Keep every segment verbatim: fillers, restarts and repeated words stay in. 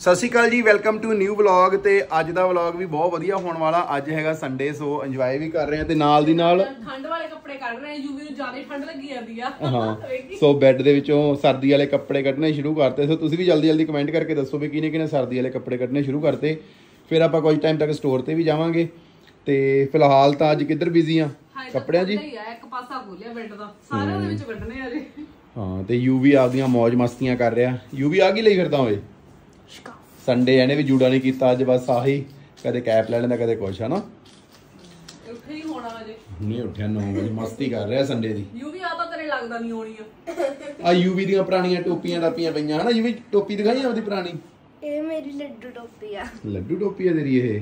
सत श्री अकाल जी, वेलकम टू न्यू व्लॉग। ते अज दा व्लॉग भी बहुत वधिया होने वाला। अज हैगा संडे, सो इंजॉय भी कर रहे हैं ते नाल दी नाल ठंड वाले कपड़े कढ रहे हैं। यूवी ਨੂੰ ਜ਼ਿਆਦਾ ठंड ਲੱਗੀ ਜਾਂਦੀ ਆ। हाँ सो बैड ਦੇ ਵਿੱਚੋਂ सर्दी वाले कपड़े ਕੱਢਣੇ शुरू करते। सो तुसीं भी जल्दी जल्दी कमेंट करके दसो भी किने किने सर्दी वाले कपड़े ਕੱਢਣੇ शुरू करते। फिर आपां कुछ टाइम तक स्टोर ते भी जावांगे। ते फिलहाल तां अज किधर बिजी आ कपड़िਆਂ जी। ਇੱਕ ਪਾਸਾ ਖੋਲਿਆ ਬੈੱਡ ਦਾ, ਸਾਰਿਆਂ ਦੇ ਵਿੱਚ ਕੱਢਣੇ ਆ ਜੀ। ਹਾਂ ਤੇ ਯੂਵੀ ਆਪਦੀਆਂ ਮौज ਮਸਤੀਆਂ ਕਰ ਰਿਹਾ। ਯੂਵੀ ਆ ਕੀ ਲਈ ਫਿਰਦਾ ਓਏ? संडे ਇਹਨੇ ਵੀ ਜੂੜਾ ਨਹੀਂ ਕੀਤਾ ਅੱਜ, ਬਸ ਆਹੀ ਕਦੇ ਕੈਪ ਲੈ ਲੈਂਦਾ ਕਦੇ ਕੁਛ, ਹੈ ਨਾ। ਉੱਠੇ ਹੀ ਹੋਣਾ ਅਜੇ ਨਹੀਂ ਉੱਠਿਆ, ਨੌ ਵਜੇ ਮਸਤੀ ਕਰ ਰਿਹਾ ਸੰਡੇ ਦੀ। ਯੂਵੀ ਆ ਤਾਂ ਤੇਰੇ ਲੱਗਦਾ ਨਹੀਂ ਹੋਣੀ ਆ। ਆ ਯੂਵੀ ਦੀਆਂ ਪੁਰਾਣੀਆਂ ਟੋਪੀਆਂ ਟਾਪੀਆਂ ਪਈਆਂ ਹਨਾ। ਯੂਵੀ ਟੋਪੀ ਦਿਖਾਈ ਆਪਦੀ ਪੁਰਾਣੀ। ਇਹ ਮੇਰੀ ਲੱਡੂ ਟੋਪੀ ਆ। ਲੱਡੂ ਟੋਪੀ ਆ ਤੇਰੀ ਇਹ?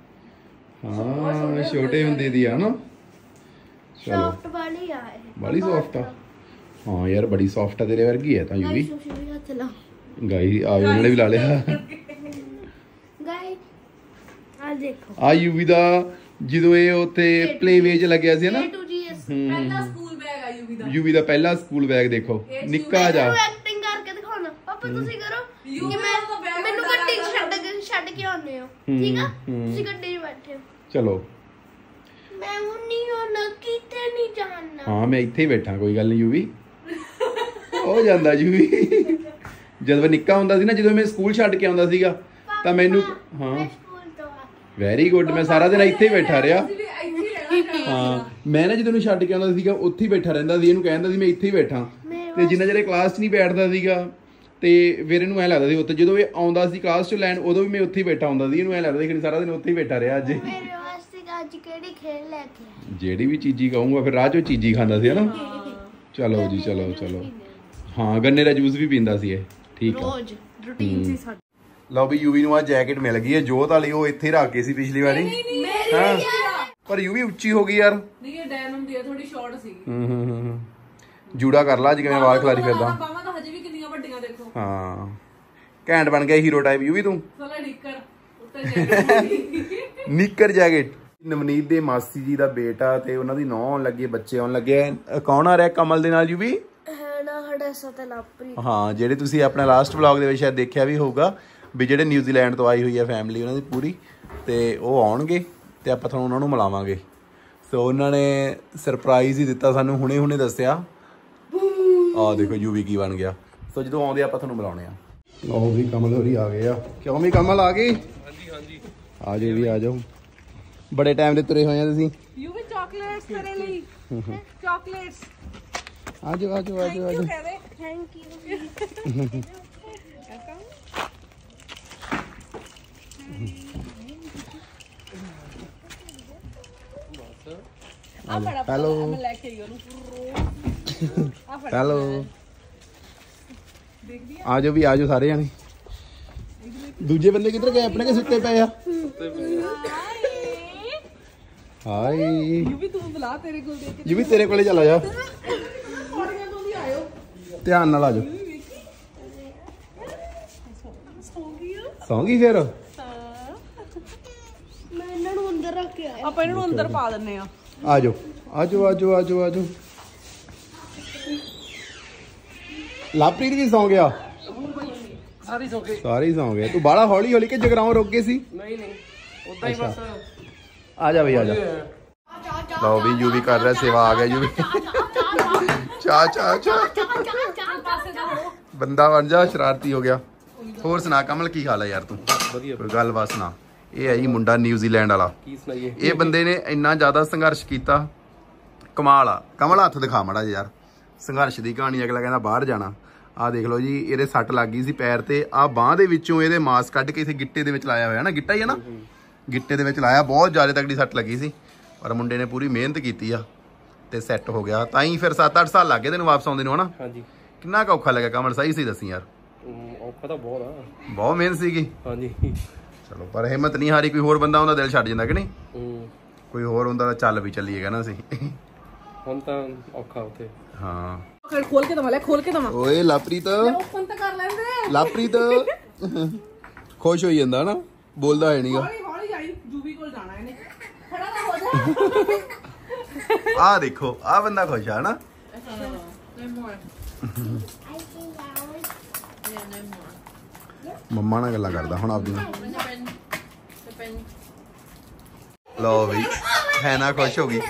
ਹਾਂ ਛੋਟੇ ਹੁੰਦੇ ਦੀ ਆ ਨਾ। ਸੌਫਟ ਵਾਲੀ ਆ ਇਹ, ਬੜੀ ਸੌਫਟ ਆ। ਹਾਂ ਯਾਰ ਬੜੀ ਸੌਫਟ ਆ, ਤੇਰੇ ਵਰਗੀ ਹੈ ਤਾਂ ਯੂਵੀ। ਹੱਥ ਲਾ ਗਾਈ ਆ ਉਹਨਾਂ ਨੇ ਵੀ ਲਾ ਲਿਆ। ਗਾਈ ਆ ਦੇਖੋ ਆ ਯੂਵੀ ਦਾ ਜਦੋਂ ਇਹ ਉੱਥੇ ਪਲੇ ਚ ਲੱਗਿਆ ਸੀ ਨਾ। ਪਹਿਲਾ ਸਕੂਲ ਬੈਗ ਆ ਯੂਵੀ ਦਾ। ਯੂਵੀ ਦਾ ਪਹਿਲਾ ਸਕੂਲ ਬੈਗ ਦੇਖੋ, ਨਿੱਕਾ ਜਿਹਾ। ਐਕਟਿੰਗ ਕਰਕੇ ਦਿਖਾਉਣਾ ਪਾਪਾ, ਤੁਸੀਂ ਕਰੋ ਕਿ ਮੈਂ ਮੈਨੂੰ ਗੱਡੀ ਛੱਡ ਕੇ ਛੱਡ ਕੇ ਆਉਂਦੇ ਹੋ, ਠੀਕ ਆ? ਤੁਸੀਂ ਗੱਡੀ 'ਚ ਬੈਠੇ ਹੋ, ਚਲੋ। ਮੈਂ ਹੁਣ ਨਹੀਂ ਹੋਣਾ, ਕਿਤੇ ਨਹੀਂ ਜਾਣਾ। ਹਾਂ ਮੈਂ ਇੱਥੇ ਹੀ ਬੈਠਾ, ਕੋਈ ਗੱਲ ਨਹੀਂ ਯੂਵੀ। ਹੋ ਜਾਂਦਾ ਯੂਵੀ। ਜਦੋਂ ਮੈਂ ਨਿੱਕਾ ਹੁੰਦਾ ਸੀ ਨਾ, ਜਦੋਂ ਮੈਂ ਸਕੂਲ ਛੱਡ ਕੇ ਆਉਂਦਾ ਸੀਗਾ ਤਾਂ ਮੈਨੂੰ ਹਾਂ ਵੈਰੀ ਗੁੱਡ, ਮੈਂ ਸਾਰਾ ਦਿਨ ਇੱਥੇ ਹੀ ਬੈਠਾ ਰਿਹਾ। ਹਾਂ ਮੈਂ ਨਾ ਜਦੋਂ ਨੂੰ ਛੱਡ ਕੇ ਆਉਂਦਾ ਸੀਗਾ ਉੱਥੇ ਹੀ ਬੈਠਾ ਰਹਿੰਦਾ ਸੀ। ਇਹਨੂੰ ਕਹਿੰਦਾ ਸੀ ਮੈਂ ਇੱਥੇ ਹੀ ਬੈਠਾ, ਤੇ ਜਿੰਨਾ ਜਿਹੜੇ ਕਲਾਸ 'ਚ ਨਹੀਂ ਬੈਠਦਾ ਸੀਗਾ ਤੇ ਫਿਰ ਇਹਨੂੰ ਐਂ ਲੱਗਦਾ ਸੀ ਉੱਥੇ ਜਦੋਂ ਇਹ ਆਉਂਦਾ ਸੀ ਕਲਾਸ 'ਚ ਲੈਣ, ਉਦੋਂ ਵੀ ਮੈਂ ਉੱਥੇ ਹੀ ਬੈਠਾ ਹੁੰਦਾ ਸੀ। ਇਹਨੂੰ ਐਂ ਲੱਗਦਾ ਸੀ ਕਿ ਸਾਰਾ ਦਿਨ ਉੱਥੇ ਹੀ ਬੈਠਾ ਰਿਹਾ। ਅੱਜ ਮੇਰੇ ਵਾਸਤੇ ਅੱਜ ਕਿਹੜੀ ਖੇਡ ਲੈ ਕੇ? ਜਿਹੜੀ ਵੀ ਚੀਜ਼ੀ ਕਹੂੰਗਾ ਫਿਰ ਰਾਹ 'ਚੋਂ ਚੀਜ਼ੀ ਖਾਂਦਾ ਸੀ, ਹਨਾ। ਚਲੋ ਜੀ ਚਲੋ ਚਲੋ। ਹਾਂ ਗੰਨੇ ਦਾ ਜੂਸ ਵੀ ਪੀਂਦਾ ਸੀ ਇਹ, ਠੀਕ ਆ। ਰੋਜ਼ ਰੂਟੀਨ ਸੀ ਸਾਡੀ। ਲਓ ਵੀ ਯੂਵੀ ਨੂੰ ਆ ਜੈਕਟ ਮਿਲ ਗਈ ਹੈ ਜੋਤ ਵਾਲੀ। ਉਹ ਇੱਥੇ ਰੱਖ ਗਈ ਸੀ ਪਿਛਲੀ ਵਾਰੀ, ਹਾਂ ਪਰ ਯੂਵੀ ਉੱਚੀ ਹੋ ਗਈ ਯਾਰ। ਨਹੀਂ ਇਹ ਡੈਨਮ ਦੀ ਥੋੜੀ ਸ਼ਾਰਟ ਸੀ। ਹੂੰ ਹੂੰ ਹੂੰ ਜੂੜਾ ਕਰ ਲਾ ਅੱਜ ਕਿਵੇਂ ਆਵਾਜ਼ ਖਲਾਰੀ ਫਿਰਦਾ। ਬਾਹਾਂ ਤਾਂ ਹਜੇ ਵੀ ਕਿੰਨੀਆਂ ਵੱਡੀਆਂ ਦੇਖੋ। ਹਾਂ ਘੈਂਟ ਬਣ ਗਿਆ ਹੀਰੋ ਟਾਈਪ ਯੂਵੀ ਤੂੰ। ਸਾਲਾ ਨਿੱਕਰ ਉੱਤੇ ਜੈਕਟ, ਨਿੱਕਰ ਜੈਕਟ। ਨਵਨੀਤ ਦੇ ਮਾਸੀ ਜੀ ਦਾ ਬੇਟਾ ਤੇ ਉਹਨਾਂ ਦੀ ਨੌਂ ਆਉਣ ਲੱਗੀ, ਬੱਚੇ ਆਉਣ ਲੱਗੇ। ਕੌਣ ਆ ਰਿਹਾ ਕਮਲ ਦੇ ਨਾਲ ਯੂਵੀ? ਹਾਂ ਜਿਹੜੇ ਤੁਸੀਂ ਆਪਣਾ ਲਾਸਟ ਵਲੌਗ ਦੇ ਵਿੱਚ ਸ਼ਾਇਦ ਦੇਖਿਆ ਵੀ ਹੋਊਗਾ ਵੀ ਜਿਹੜੇ ਨਿਊਜ਼ੀਲੈਂਡ ਤੋਂ ਆਈ ਹੋਈ ਹੈ ਫੈਮਿਲੀ ਉਹਨਾਂ ਦੀ ਪੂਰੀ, ਤੇ ਉਹ ਆਉਣਗੇ ਤੇ ਆਪਾਂ ਤੁਹਾਨੂੰ ਉਹਨਾਂ ਨੂੰ ਮਿਲਾਵਾਂਗੇ। ਸੋ ਉਹਨਾਂ ਨੇ ਸਰਪ੍ਰਾਈਜ਼ ਹੀ ਦਿੱਤਾ ਸਾਨੂੰ, ਹੁਣੇ ਹੁਣੇ ਦੱਸਿਆ। ਆਹ ਦੇਖੋ ਯੂਵੀ ਕੀ ਬਣ ਗਿਆ। ਸੋ ਜਦੋਂ ਆਉਂਦੇ ਆਪਾਂ ਤੁਹਾਨੂੰ ਮਿਲਾਉਣੇ ਆ। ਉਹ ਵੀ ਕਮਲ ਹੋਰੀ ਆ ਗਏ ਆ। ਕਿਉਂ ਵੀ ਕਮਲ ਆ ਗਏ? ਹਾਂਜੀ ਹਾਂਜੀ ਆ ਜਾਓ ਵੀ ਆ ਜਾਓ। ਬੜੇ ਟਾਈਮ ਦੇ ਤੁਰੇ ਹੋਏ ਆ ਤੁਸੀਂ। ਯੂਵੀ ਚਾਕਲੇਟਸ ਤੇਰੇ ਲਈ, ਚਾਕਲੇਟਸ। ਆ ਜਾਓ ਆ ਜਾਓ ਆ ਜਾਓ ਆ ਜਾਓ। Thank you. ਹੈਲੋ ਹੈਲੋ ਆ ਜਾਓ ਵੀ ਆ ਜਾਓ ਸਾਰੇ ਜਾਣੇ। ਦੂਜੇ ਬੰਦੇ ਕਿੱਧਰ ਗਏ ਆਪਣੇ? ਕਿ ਸੁੱਤੇ ਪਏ ਆ? ਹਾਏ ਯੂਵੀ ਤੂੰ ਬੁਲਾ, ਤੇਰੇ ਕੋਲ ਦੇਖ ਕੇ। ਯੂਵੀ ਤੇਰੇ ਕੋਲੇ ਚਲਾ ਜਾ, ਪੌੜੀਆਂ ਤੋਂ ਵੀ ਆਇਓ, ਧਿਆਨ ਨਾਲ ਆ ਜਾਓ। ਸੌਂ ਗਈ ਫਿਰ? ਮੈਂ ਇਹਨਾਂ ਨੂੰ ਅੰਦਰ ਰੱਖ ਕੇ ਆਇਆ। ਆਪਾਂ ਇਹਨਾਂ ਨੂੰ ਅੰਦਰ ਪਾ ਦਿੰਨੇ ਆ। ਆ ਜਾਓ ਆ ਜਾਓ ਆ ਜਾਓ ਆ ਜਾਓ ਆ ਜਾਓ। ਲਾਪਰੀਤ ਵੀ ਸੌਂ ਗਿਆ? ਸਾਰੇ ਸੌਂ ਗਏ, ਸਾਰੇ ਸੌਂ ਗਏ। ਤੂੰ ਬਾਹਲਾ ਹੌਲੀ ਹੌਲੀ ਕਿ ਜਗਰਾਉਂ ਰੁਕ ਗਏ ਸੀ? ਨਹੀਂ ਨਹੀਂ ਉਦਾਂ ਹੀ ਬਸ। ਆ ਜਾ ਬਈ ਆ ਜਾ। ਲਓ ਵੀ ਯੂਵੀ ਕਰ ਰਿਹਾ ਸੇਵਾ। ਆ ਗਿਆ ਯੂਵੀ। ਚਾ ਚਾ ਚਾ ਬੰਦਾ ਬਣ ਜਾ, ਸ਼ਰਾਰਤੀ ਹੋ ਗਿਆ। ਹੋਰ ਸੁਣਾ ਕਮਲ ਕੀ ਹਾਲ ਹੈ ਯਾਰ ਤੂੰ? ਵਧੀਆ ਕੋਈ ਗੱਲਬਾਤ ਸੁਣਾ। ਇਹ ਹੈ ਜੀ ਮੁੰਡਾ ਨਿਊਜ਼ੀਲੈਂਡ ਵਾਲਾ। ਕੀ ਸੁਣਾਈਏ? ਇਹ ਬੰਦੇ ਨੇ ਇੰਨਾ ਜ਼ਿਆਦਾ ਸੰਘਰਸ਼ ਕੀਤਾ, ਕਮਾਲ ਆ। ਕਮਲ ਹੱਥ ਦਿਖਾ ਮਾੜਾ ਜਿਹਾ ਯਾਰ। ਸੰਘਰਸ਼ ਦੀ ਕਹਾਣੀ। ਅਗਲਾ ਕਹਿੰਦਾ ਬਾਹਰ ਜਾਣਾ। ਆਹ ਦੇਖ ਲਓ ਜੀ, ਇਹਦੇ ਸੱਟ ਲੱਗ ਗਈ ਸੀ ਪੈਰ ਤੇ। ਆਹ ਬਾਂਹ ਦੇ ਵਿੱਚੋਂ ਇਹਦੇ ਮਾਸ ਕੱਢ ਕੇ ਇਥੇ ਗਿੱਟੇ ਦੇ ਵਿੱਚ ਲਾਇਆ ਹੋਇਆ ਨਾ। ਗਿੱਟਾ ਹੀ ਹੈ ਨਾ, ਗਿੱਟੇ ਦੇ ਵਿੱਚ ਲਾਇਆ। ਬਹੁਤ ਜ਼ਿਆਦਾ ਤਕੜੀ ਸੱਟ ਲੱਗੀ ਸੀ, ਪਰ ਮੁੰਡੇ ਨੇ ਪੂਰੀ ਮਿਹਨਤ ਕੀਤੀ ਆ ਤੇ ਸੈੱਟ ਹੋ ਗਿਆ। ਤਾਂ ਹੀ ਫਿਰ ਸੱਤ ਅੱਠ ਸਾਲ ਲੱਗ ਗਏ ਤੈਨੂੰ ਵਾਪਸ ਆਉਂਦੇ ਨੂੰ, ਹਨਾ? ਹਾਂਜੀ। ਕਿੰਨਾ ਕੁ ਔਖਾ ਲੱਗਾ ਕਮਲ? ਸਹੀ ਸਹੀ ਦੱਸੀ ਯਾਰ। ਔਖਾ ਤਾਂ ਬਹੁਤ ਆ, ਬਹੁਤ ਮਿਹਨਤ ਸੀਗੀ। ਹਾਂਜੀ ਚਲੋ ਪਰ ਹਿੰਮਤ ਨਹੀਂ ਹਾਰੀ। ਕੋਈ ਹੋਰ ਬੰਦਾ ਹੁੰਦਾ ਦਿਲ ਛੱਡ ਜਾਂਦਾ ਕਿ ਨਹੀਂ? ਹੂੰ ਕੋਈ ਹੋਰ ਹੁੰਦਾ ਤਾਂ ਚੱਲ ਵੀ ਚੱਲੀਏਗਾ ਨਾ ਅਸੀਂ। ਹੁਣ ਤਾਂ ਔਖਾ ਉੱਥੇ। ਹਾਂ ਖੋਲ ਕੇ ਦਵਾ ਲੈ, ਖੋਲ ਕੇ ਦਵਾ। ਓਏ ਲਾਪਰੀਤ, ਓਪਨ ਤਾਂ ਕਰ ਲੈਂਦੇ। ਲਾਪਰੀਤ ਖੁਸ਼ ਹੋਈ ਜਾਂਦਾ ਨਾ, ਬੋਲਦਾ ਹੈ ਨਹੀਂਗਾ। ਹੌਲੀ ਹੌਲੀ ਆਈ, ਯੂਵੀ ਕੋਲ ਜਾਣਾ ਇਹਨੇ। ਖੜਾ ਤਾਂ ਹੋ ਜਾ। ਆ ਦੇਖੋ ਆ ਬੰਦਾ ਖੁਸ਼ ਆ ਨਾ। ਮੰਮਾ ਨਾਲ ਗੱਲਾਂ ਕਰਦਾ ਹੁਣ ਆਪਦੀਆਂ। ਲਓ ਵੀ ਹੈ ਨਾ ਖੁਸ਼ ਹੋ ਗਈ।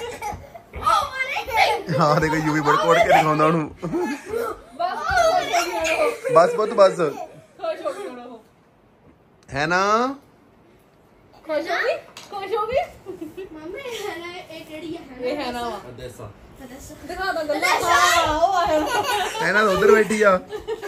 ਹਾਂ ਦੇਖੋ ਯੂਵੀ ਬੜ ਕੋੜ ਕੇ ਦਿਖਾਉਂਦਾ ਉਹਨੂੰ। ਬਸ ਬਹੁਤ ਬਸ ਹੈ ਨਾ ਖੁਸ਼ ਹੋ ਗਈ ਖੁਸ਼ ਹੋ ਗਈ ਮੰਮੀ ਹੈ ਨਾ ਇਹ ਕਿਹੜੀ ਹੈ ਇਹ ਹੈ ਨਾ ਵਾ ਅਦੇਸਾ ਦਿਖਾ ਦੋ ਗੱਲਾਂ ਹਾਂ ਉਹ ਆਇਆ ਹੈ ਨਾ ਉਧਰ ਬੈਠੀ ਆ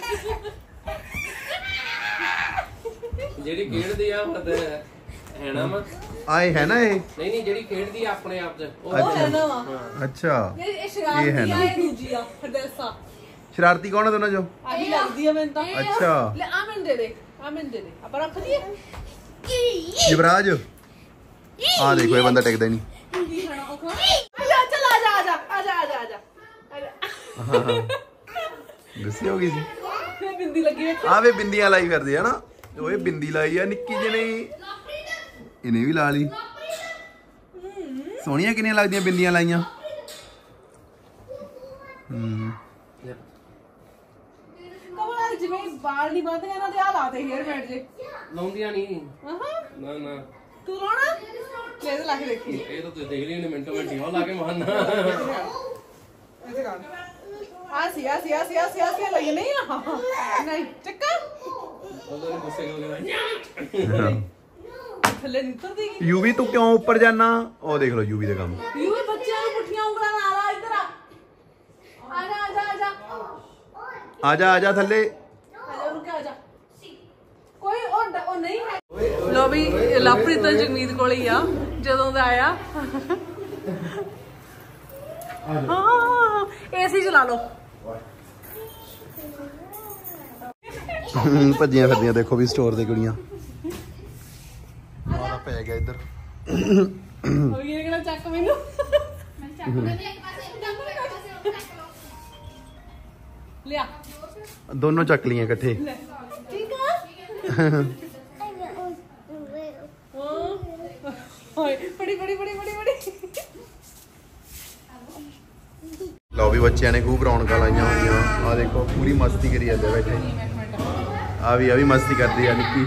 ਜਿਹੜੀ ਖੇਡਦੀ ਆ ਮਤ ਹੈ ਨਾ ਵਾ ਆਏ ਹੈ ਨਾ ਇਹ ਨਹੀਂ ਨਹੀਂ ਜਿਹੜੀ ਖੇਡਦੀ ਆ ਆਪਣੇ ਆਪ ਚ ਉਹ ਉਹ ਹੈ ਨਾ ਵਾ ਅੱਛਾ ਇਹ ਇਹ ਇਹ ਹੈ ਸ਼ਰਾਰਤੀ ਨਾ। ਆ ਇਹ ਦੂਜੀ ਆ ਹਰਦੇਸਾ ਸ਼ਰਾਰਤੀ ਕੌਣ ਹੈ ਦੋਨਾਂ ਚੋਂ? ਆਹੀ ਲੱਗਦੀ ਆ ਮੈਨੂੰ ਤਾਂ ਅੱਛਾ ਲੈ ਆ ਮੈਨੂੰ ਦੇ ਦੇ ਆ ਮੈਨੂੰ ਦੇ ਦੇ ਆਪਾਂ ਰੱਖ ਦਈਏ ਯੁਵਰਾਜ ਆ ਦੇਖੋ ਇਹ ਬੰਦਾ ਟਿਕਦਾ ਹੀ ਨਹੀਂ। ਕੀ ਖਾਣਾ ਉਹ ਖਾ ਆ ਜਾ ਚੱਲ ਆ ਜਾ ਆ ਜਾ ਆ ਜਾ ਆ ਜਾ ਆ ਜਾ ਆ ਜਾ ਗੁੱਸੇ ਹੋ ਗਈ ਸੀ। ਇਹ ਬਿੰਦੀ ਲੱਗੀ ਵੇਖ ਆ ਵੇ ਬਿੰਦੀਆਂ ਲਾਈ ਫਿਰਦੇ ਆ ਨਾ ਓਏ ਬਿੰਦੀ ਲਾਈ ਆ ਨਿੱਕੀ ਜਿਹੀ ਨੇ ਇਹਨੇ ਵੀ ਲਾ ਲਈ। ਸੋਹਣੀਆਂ ਕਿੰਨੀਆਂ ਲੱਗਦੀਆਂ ਬਿੰਦੀਆਂ ਲਾਈਆਂ। ਹੂੰ ਕਮਲਾ ਜਿਵੇਂ ਬਾਲ ਨਹੀਂ ਬੰਦ ਇਹਨਾਂ ਦੇ ਆ ਲਾਤੇ ਹੇਅਰ ਬੈਂਡ ਜੇ ਲਾਉਂਦੀਆਂ ਨਹੀਂ ਆਹਾਂ ਨਾ ਨਾ ਤੂੰ ਲਾਉਣਾ ਲੈ ਦੇ ਲਾ ਕੇ ਦੇਖੀ ਇਹ ਤਾਂ ਤੁਸੀਂ ਦੇਖ ਲਈ ਨੇ ਮਿੰਟੋ ਮਿੰਟ ਉਹ ਲਾ ਕੇ ਮਾਰਨਾ ਇਹਦੇ ਨਾਲ ਆ ਸੀ ਆ ਸੀ ਆ ਸੀ ਆ ਸੀ ਆ ਸੀ ਲਈ ਨਹੀਂ ਆ ਨਹੀਂ ਚੱਕਾ ਉਹਦੇ ਗੁੱਸੇ ਹੋ ਗਿਆ ਥੱਲੇ ਨਹੀਂ ਉਤਰਦੀ ਯੂਵੀ ਤੂੰ ਕਿਉਂ ਉੱਪਰ ਜਾਣਾ? ਉਹ ਦੇਖ ਲਓ ਯੂਵੀ ਦਾ ਕੰਮ। ਯੂ ਬੱਚਿਆਂ ਨੂੰ ਪੁੱਠੀਆਂ ਉਂਗਲਾਂ ਨਾਲ ਆ ਇੱਧਰ ਆ ਆ ਜਾ ਆ ਜਾ ਆ ਜਾ ਆ ਜਾ ਆ ਜਾ ਥੱਲੇ। ਆ ਜਾ ਰੁਕ ਆ ਜਾ ਕੋਈ ਉਹ ਡ- ਉਹ ਨਹੀਂ ਹੈ ਲੋ ਵੀ ਲਵਪ੍ਰੀਤ ਤਾਂ ਜਗਮੀਤ ਕੋਲ ਹੀ ਆ ਜਦੋਂ ਦਾ ਆਇਆ ਹਾਂ ਏਸੀ ਚਲਾ ਲਓ ਭੱਜੀਆਂ ਫਿਰਦੀਆਂ ਦੇਖੋ ਵੀ ਸਟੋਰ ਦੇ ਕੁੜੀਆਂ। ਮਾਰਾ ਪੈ ਗਿਆ ਇੱਧਰ। ਉਹ ਇਹ ਕਿਹੜਾ ਚੱਕ ਮੈਨੂੰ ਲਿਆ ਦੋਨੋਂ ਚੱਕ ਲੀਆਂ ਇਕੱਠੇ। ਠੀਕ ਆ ਓਏ ਬੜੀ ਬੜੀ ਬੜੀ ਬੜੀ ਬੜੀ ਲਓ ਵੀ ਬੱਚਿਆਂ ਨੇ ਖੂਬ ਰੌਣਕਾਂ ਲਾਈਆਂ ਹੋਈਆਂ। ਆ ਦੇਖੋ ਪੂਰੀ ਮਸਤੀ ਕਰੀ ਜਾਂਦੇ ਬੈਠੇ। ਆ ਵੀ ਆ ਵੀ ਮਸਤੀ ਕਰਦੀ ਆ ਨਿੱਕੀ।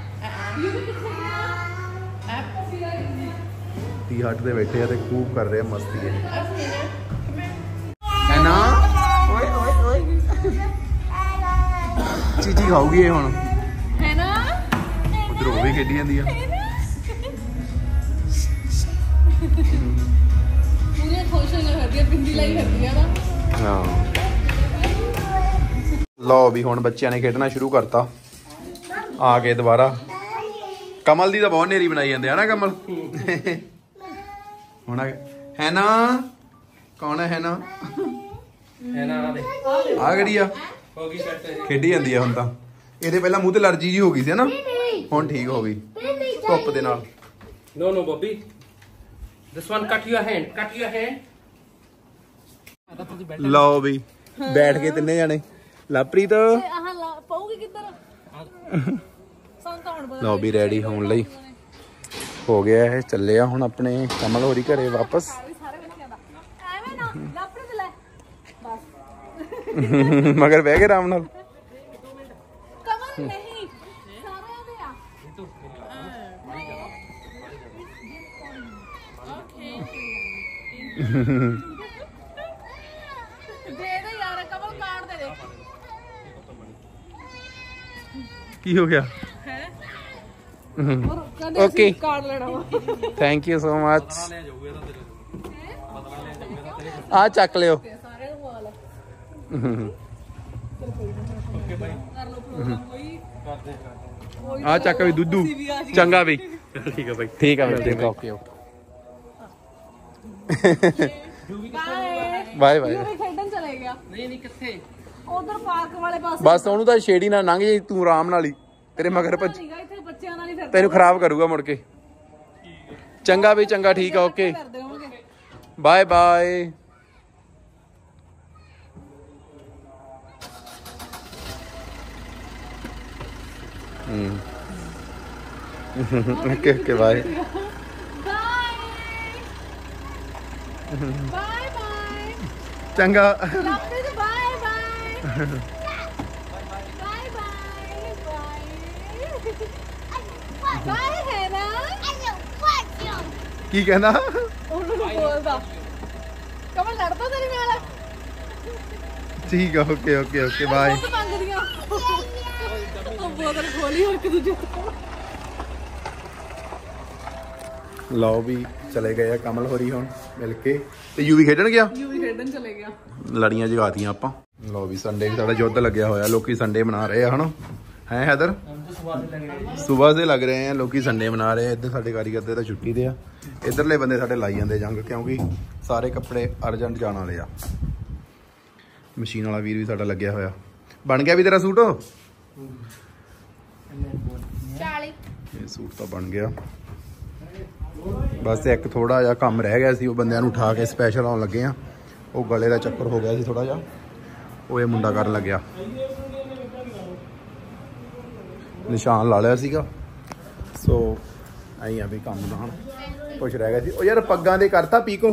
ਟੀ ਹੱਟ ਦੇ ਬੈਠੇ ਆ ਤੇ ਖੂਬ ਕਰ ਰਹੇ ਆ ਮਸਤੀ ਇਹ। ਹੈ ਨਾ ਓਏ ਓਏ ਓਏ ਚੀਚੀ ਖਾਊਗੀ ਇਹ ਹੁਣ। ਹੈ ਨਾ ਉਧਰ ਉਹ ਵੀ ਖੇਡੀ ਜਾਂਦੀ ਆ। ਪੂਰੀਆਂ ਖੁਸ਼ ਹੋਈਆਂ ਫਿਰਦੀਆਂ ਬਿੰਦੀ ਲਾਈ ਫਿਰਦੀਆਂ ਨਾ ਹਾਂ ਲਓ ਵੀ ਹੁਣ ਬੱਚਿਆਂ ਨੇ ਖੇਡਣਾ ਸ਼ੁਰੂ ਕਰਤਾ ਆ ਕੇ ਦੁਬਾਰਾ। ਕਮਲ ਦੀ ਤਾਂ ਬਹੁਤ ਨੇਰੀ ਬਣਾਈ ਜਾਂਦੇ ਆ ਨਾ ਕਮਲ। ਹੁਣ ਹੈ ਨਾ ਕੌਣ ਹੈ ਨਾ ਹੈ ਨਾ ਆ ਦੇ ਆ ਕਿਹੜੀ ਆ ਹੋ ਗਈ ਸੈੱਟ ਖੇਡੀ ਜਾਂਦੀ ਆ ਹੁਣ ਤਾਂ। ਇਹਦੇ ਪਹਿਲਾਂ ਮੂੰਹ ਤੇ ਅਲਰਜੀ ਜੀ ਹੋ ਗਈ ਸੀ ਨਾ ਹੁਣ ਠੀਕ ਹੋ ਗਈ ਧੁੱਪ ਦੇ ਨਾਲ। No, no, Bobby. This one, cut your hand. Cut your hand. ਲਓ ਵੀ ਬੈਠ ਕੇ ਤਿੰਨੇ ਜਾਣੇ। ਲਵਪ੍ਰੀਤ ਆਹ ਲਾ ਪਾਉਗੀ ਕਿੱਧਰ ਸਾਨੂੰ ਤਾਂ ਹੁਣ ਪਤਾ ਲਓ ਵੀ ਰੈਡੀ ਹੋਣ ਲਈ ਹੋ ਗਿਆ ਇਹ। ਚੱਲੇ ਆ ਹੁਣ ਆਪਣੇ ਕਮਲ ਹੋਰੀ ਘਰੇ ਵਾਪਸ। ਵੀ ਸਾਰੇ ਬੱਚਿਆਂ ਦਾ ਐਵੇਂ ਨਾ ਲਾਪਰੇ ਤੇ ਲੈ ਬਸ ਮਗਰ ਬਹਿ ਕੇ ਆਰਾਮ ਨਾਲ। ਕਮਲ ਨਹੀਂ ਸਾਰਿਆਂ ਦੇ ਆ ਦੇ ਦੇ ਯਾਰ ਕਮਲ ਕਾਰਡ ਦੇ ਦੇ ਕੀ ਹੋ ਗਿਆ? ਓਕੇ ਕਾਰਡ ਲੈਣਾ ਵਾ ਥੈਂਕ ਯੂ ਸੋ ਮਚ। ਆ ਚੱਕ ਲਿਓ। ਸਾਰਿਆਂ ਨੂੰ ਵਾਲ ਕਰ ਲੋ ਪ੍ਰੋਗਰਾਮ ਕੋਈ ਆ ਚੱਕ ਵੀ ਦੁੱਧੂ ਚੰਗਾ ਵੀ ਠੀਕ ਆ ਬਾਈ ਠੀਕ ਆ ਬਾਈ okay okay bye bye bye. ਵੀ ਖੇਡਣ ਚਲੇ ਗਿਆ ਨਹੀਂ ਨਹੀਂ ਕਿੱਥੇ ਉਧਰ ਪਾਰਕ ਵਾਲੇ ਪਾਸੇ ਬਸ ਉਹਨੂੰ ਤਾਂ ਛੇੜੀ ਨਾ ਲੰਘ ਜੇ ਤੂੰ ਆਰਾਮ ਨਾਲ ਹੀ ਤੇਰੇ ਮਗਰ ਭੱਜ ਸੀਗਾ ਇੱਥੇ ਬੱਚਿਆਂ ਨਾਲ ਹੀ ਫਿਰਦੇ ਤੈਨੂੰ ਖਰਾਬ ਕਰੂਗਾ ਮੁੜ ਕੇ। ਚੰਗਾ ਵੀ ਚੰਗਾ ਠੀਕ ਆ ਓਕੇ ਫਿਰਦੇ ਹੋਣਗੇ ਬਾਏ ਬਾਏ। ਹੂੰ okay okay bye bye bye ਚੰਗਾ। Lovepreet bye bye bye bye bye bye ਹੈ ਨਾ ਕੀ ਕਹਿੰਦਾ ਉਹਨੂੰ ਨੀ ਬੋਲਦਾ ਕਮਲ ਲੜਦਾ ਤੇਰੇ ਨਾਲ ਠੀਕ ਆ ਓਕੇ ਓਕੇ ਓਕੇ ਬਾਏ ਬਹੁਤ ਮੰਗਦੀਆਂ ਉਹ ਬੋਤਲ ਖੋਲੀ ਹੋਰ ਇੱਕ ਦੂਜੇ ਤੋਂ ਲਓ ਵੀ ਚਲੇ ਗਏ ਆ ਕਮਲ ਹੋਰੀ ਹੁਣ ਮਿਲ ਕੇ ਤੇ ਯੂਵੀ ਖੇਡਣ ਗਿਆ ਯੂ ਵੀ ਖੇਡਣ ਚਲੇ ਗਿਆ ਲੜੀਆਂ ਜਗਾਤੀਆਂ ਆਪਾਂ ਲਓ ਵੀ ਸੰਡੇ ਵੀ ਸਾਡਾ ਯੁੱਧ ਲੱਗਿਆ ਹੋਇਆ ਲੋਕੀ ਸੰਡੇ ਮਨਾ ਰਹੇ ਆ ਹਨਾ ਹੈ ਹੈਦਰ ਸਵੇਰ ਦੇ ਲੱਗ ਰਹੇ ਆ ਲੋਕੀ ਸੰਡੇ ਮਨਾ ਰਹੇ ਆ ਇੱਧਰ ਸਾਡੇ ਕਾਰੀਗਰ ਦੇ ਤਾਂ ਛੁੱਟੀ ਤੇ ਆ ਇੱਧਰਲੇ ਬੰਦੇ ਸਾਡੇ ਲਾਈ ਜਾਂਦੇ ਜੰਗ ਕਿਉਂਕਿ ਸਾਰੇ ਕੱਪੜੇ ਅਰਜੈਂਟ ਜਾਣ ਵਾਲੇ ਆ ਮਸ਼ੀਨ ਵਾਲਾ ਵੀਰ ਵੀ ਸਾਡਾ ਲੱਗਿਆ ਹੋਇਆ ਬਣ ਗਿਆ ਵੀ ਤੇਰਾ ਸੂਟ ਚਾਲੀ ਇਹ ਸੂਟ ਤਾਂ ਬਣ ਗਿਆ ਬਸ ਇੱਕ ਥੋੜਾ ਜਿਹਾ ਕੰਮ ਰਹਿ ਗਿਆ ਸੀ ਉਹ ਬੰਦਿਆਂ ਨੂੰ ਉਠਾ ਕੇ ਸਪੈਸ਼ਲ ਆਉਣ ਲੱਗੇ ਆ ਉਹ ਗਲੇ ਦਾ ਚੱਕਰ ਹੋ ਗਿਆ ਸੀ ਥੋੜਾ ਜਿਹਾ ਉਹ ਇਹ ਮੁੰਡਾ ਕਰਨ ਲੱਗਿਆ ਨਿਸ਼ਾਨ ਲਾ ਲਿਆ ਸੀਗਾ ਸੋ ਆਈ ਆ ਵੀ ਕੰਮ ਦਾ ਹੁਣ ਕੁਛ ਰਹਿ ਗਿਆ ਸੀ ਉਹ ਯਾਰ ਪੱਗਾਂ ਦੇ ਕਰਤਾ ਪੀਕੋ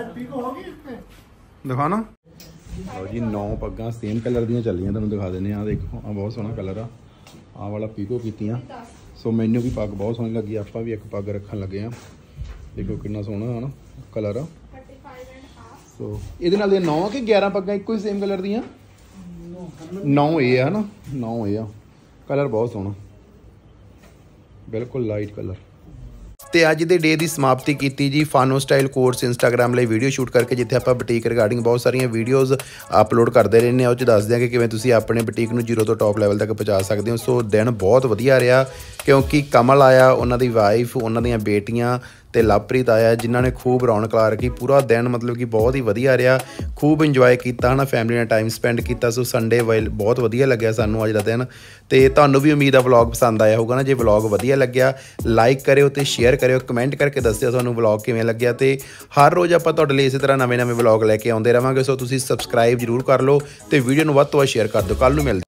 ਦਿਖਾ ਨਾ ਲਓ ਜੀ ਨੌ ਪੱਗਾਂ ਸੇਮ ਕਲਰ ਦੀਆਂ ਚੱਲੀਆਂ ਤੁਹਾਨੂੰ ਦਿਖਾ ਦਿੰਦੇ ਆ ਦੇਖੋ ਆ ਬਹੁਤ ਸੋਹਣਾ ਕਲਰ ਆ ਆਹ ਵਾਲਾ ਪੀਕੋ ਕੀਤੀਆਂ ਸੋ ਮੈਨੂੰ ਵੀ ਪੱਗ ਬਹੁਤ ਸੋਹਣੀ ਲੱਗੀ ਆਪਾਂ ਵੀ ਇੱਕ ਪੱਗ ਰੱਖਣ ਲੱਗੇ ਆ ਦੇਖੋ ਕਿੰਨਾ ਸੋਹਣਾ ਹਨ ਕਲਰ ਆ ਸੋ ਇਹਦੇ ਨਾਲ ਦੇ ਨੌ ਕਿ ਗਿਆਰਾਂ ਪੱਗਾਂ ਇੱਕੋ ਹੀ ਸੇਮ ਕਲਰ ਦੀਆਂ ਨੌ ਇਹ ਆ ਨਾ ਨੌ ਇਹ ਆ ਕਲਰ ਬਹੁਤ ਸੋਹਣਾ ਬਿਲਕੁਲ ਲਾਈਟ ਕਲਰ ਤੇ ਅੱਜ ਦੇ ਡੇ ਦੀ ਸਮਾਪਤੀ ਕੀਤੀ ਜੀ ਫਾਨੋ ਸਟਾਈਲ ਕੋਰਸ ਇੰਸਟਾਗ੍ਰਾਮ ਲਈ ਵੀਡੀਓ ਸ਼ੂਟ ਕਰਕੇ ਜਿੱਥੇ ਆਪਾਂ ਬੁਟੀਕ ਰਿਗਾਰਡਿੰਗ ਬਹੁਤ ਸਾਰੀਆਂ ਵੀਡੀਓਜ਼ ਅਪਲੋਡ ਕਰਦੇ ਰਹਿੰਦੇ ਆ ਉਹ 'ਚ ਦੱਸਦੇ ਆ ਕਿ ਕਿਵੇਂ ਤੁਸੀਂ ਆਪਣੇ ਬੁਟੀਕ ਨੂੰ ਜ਼ੀਰੋ ਤੋਂ ਟੌਪ ਲੈਵਲ ਤੱਕ ਪਹੁੰਚਾ ਸਕਦੇ ਹੋ ਸੋ ਦਿਨ ਬਹੁਤ ਵਧੀਆ ਰਿਹਾ ਕਿਉਂਕਿ ਕਮਲ ਆਇਆ ਉਹਨਾਂ ਦੀ ਵਾਈਫ ਉਹਨਾਂ ਦੀਆਂ ਬੇਟੀਆਂ ਤੇ ਲਵਪ੍ਰੀਤ ਆਇਆ ਜਿਨ੍ਹਾਂ ਨੇ ਖੂਬ ਰੌਣਕ ਲਾ ਰੱਖੀ ਪੂਰਾ ਦਿਨ ਮਤਲਬ ਕਿ ਬਹੁਤ ਹੀ ਵਧੀਆ ਰਿਹਾ ਖੂਬ ਇੰਜੋਏ ਕੀਤਾ ਹਨਾ ਫੈਮਿਲੀ ਨਾਲ ਟਾਈਮ ਸਪੈਂਡ ਕੀਤਾ ਸੋ ਸੰਡੇ ਵਾਈਲ ਬਹੁਤ ਵਧੀਆ ਲੱਗਿਆ ਸਾਨੂੰ ਅੱਜ ਦਾ ਦਿਨ ਤੇ ਤੁਹਾਨੂੰ ਵੀ ਉਮੀਦ ਆ ਵਲੌਗ ਪਸੰਦ ਆਇਆ ਹੋਊਗਾ ਨਾ ਜੇ ਵਲੌਗ ਵਧੀਆ ਲੱਗਿਆ ਲਾਈਕ ਕਰਿਓ ਤੇ ਸ਼ੇਅਰ ਕਰਿਓ ਕਮੈਂਟ ਕਰਕੇ ਦੱਸਿਓ ਤੁਹਾਨੂੰ ਵਲੌਗ ਕਿਵੇਂ ਲੱਗਿਆ ਤੇ ਹਰ ਰੋਜ਼ ਆਪਾਂ ਤੁਹਾਡੇ ਲਈ ਇਸੇ ਤਰ੍ਹਾਂ ਨਵੇਂ ਨਵੇਂ ਵਲੌਗ ਲੈ ਕੇ ਆਉਂਦੇ ਰਵਾਂਗੇ ਸੋ ਤੁਸੀਂ ਸਬਸਕ੍ਰਾਈਬ ਜ਼ਰੂਰ ਕਰ ਲਓ ਤੇ ਵੀਡੀਓ ਨੂੰ ਵੱਧ ਤੋਂ ਵੱਧ ਸ਼ੇਅਰ ਕਰ ਦਿਓ ਕੱਲ ਨੂੰ ਮਿਲਦੇ